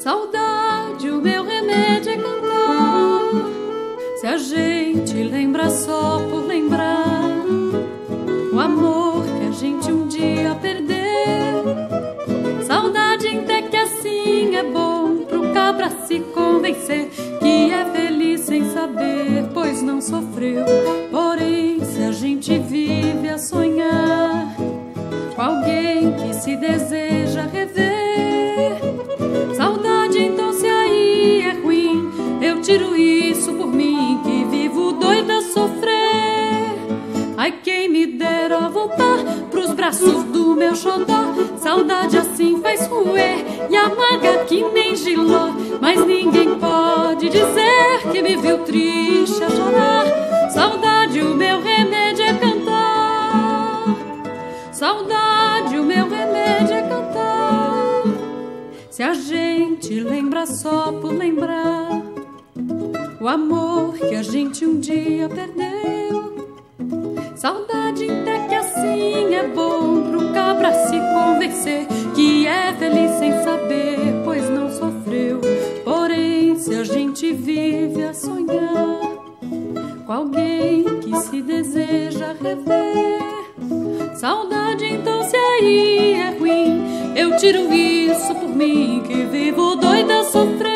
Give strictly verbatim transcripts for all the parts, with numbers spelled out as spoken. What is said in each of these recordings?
Saudade, o meu remédio é cantar. Se a gente lembra só por lembrar o amor que a gente um dia perdeu. Saudade até que assim é bom pro cabra se convencer que é feliz sem saber, pois não sofreu. Porém, se a gente vive a sonhar com alguém que se deseja rever, saudade então se aí é ruim, eu tiro isso por mim que vivo doida a sofrer. Ai, quem me dera voltar pros braços do meu xodó. Saudade assim faz roer e amarga que nem giló, mas ninguém pode dizer que me viu triste a chorar. Saudade, o meu remédio é cantar. Saudade, o meu remédio é cantar. Se a gente lembra só por lembrar o amor que a gente um dia perdeu. Saudade até que assim é bom pro cabra se convencer que é feliz sem saber, pois não sofreu. Porém, se a gente vive a sonhar com alguém que se deseja rever, saudade então se aí é ruim, eu tiro isso por mim que vivo doida a sofrer.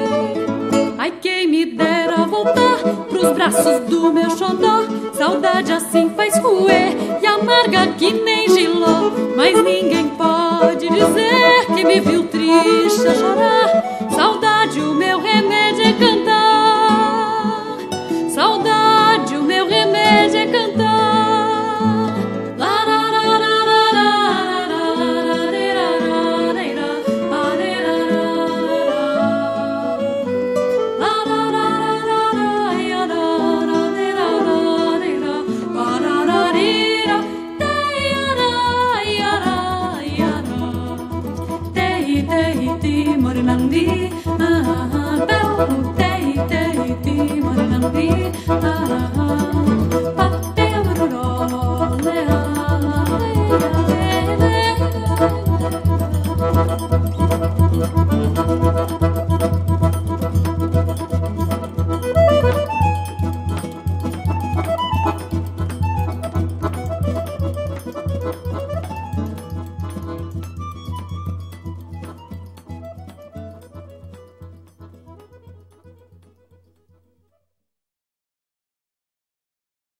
Ai, quem me dera voltar pros braços do meu xodó. Saudade assim faz roer e amarga que nem giló, mas ninguém pode dizer que me viu triste a chorar. Saudade, o meu remédio é cantar. Saudade, o meu remédio é cantar. Morinandi, ah, ah, ah,